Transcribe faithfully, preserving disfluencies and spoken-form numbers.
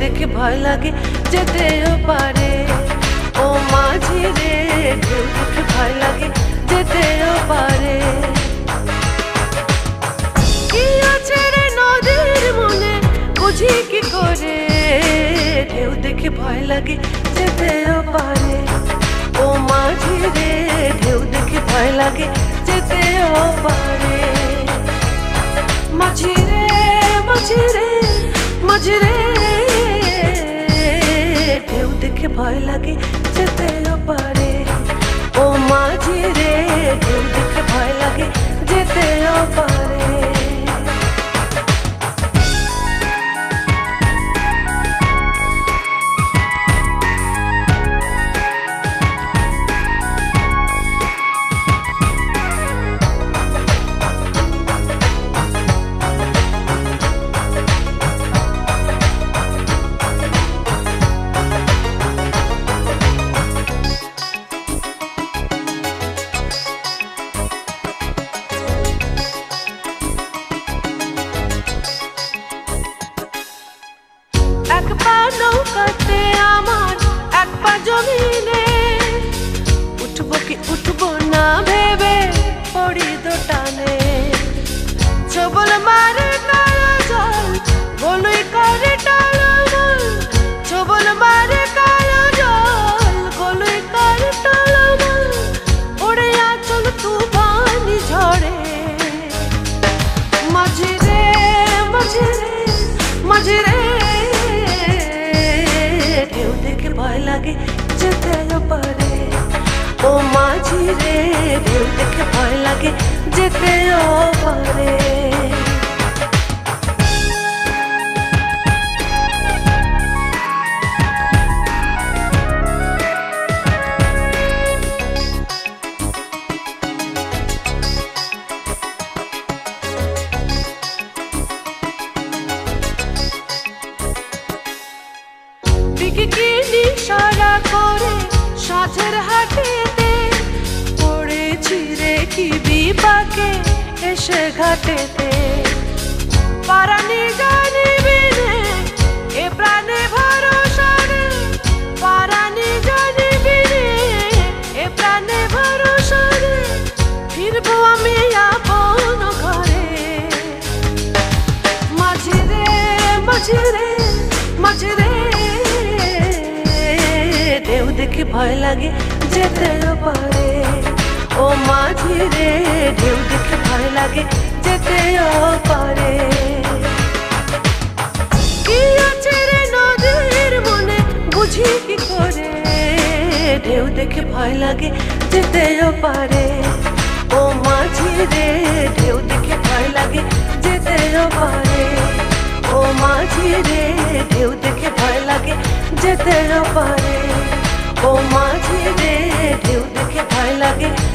দেখে ভয় লাগে যেতেও পারে। ও মাঝি রে ঢেউ দেখে ভয় লাগে যেতেও পারে। কি আছে রে নদীর মনে বুঝি কি করে, ঢেউ দেখে ভয় লাগে যেতেও পারে। ও মাঝি রে ঢেউ দেখে ভয় লাগে যেতেও পারে। মাঝি রে মাঝি রে মাঝি রে ঢেউ দেখে ভয় লাগে যেতেও পারে। ও মাঝি রে ঢেউ দেখে ভয় লাগে যেতেও পারে। এক পা নৌকাতে আমার এক পা জমিনে, উঠবো কি উঠবো না ভেবে পড়ি দোটানে। ছবল মারে কালো জল গলুই করে টালমল, ছবল মারে কালো জল গলুই করে টালমল। ওরে আচল তুফানি ঝড়ে মাঝি রে মাঝি রে মাঝি রে ঢেউ দেখে ভয় লাগে যেতেও পারে। ও মাঝি রে ঢেউ দেখে ভয় লাগে যেতেও পারে। ইশারা করে সাথের হাটেতে পড়েছি রে কি বিপাকে এসে ঘাটেতে। পারানি জানিবি রে এ প্রাণে ভরসা রে, পারানি জানিবি রে এ প্রাণে ভরসা রে। ফিরবো আমি আপন ঘরে মাঝি রে মাঝি রে মাঝি রে ঢেউ দেখে ভয় লাগে যেতেও পারে। ও মাঝি রে ঢেউ দেখে ভয় লাগে যেতেও পারে। কি আছে রে নদীর মনে বুঝি কি করে, ঢেউ দেখে ভয় লাগে যেতেও পারে। ও মাঝি রে ঢেউ দেখে ভয় লাগে যেতেও পারে। ও মাঝি রে ঢেউ দেখে ভয় লাগে যেতেও পারে। ও মাঝি রে ঢেউ দেখে ভয় লাগে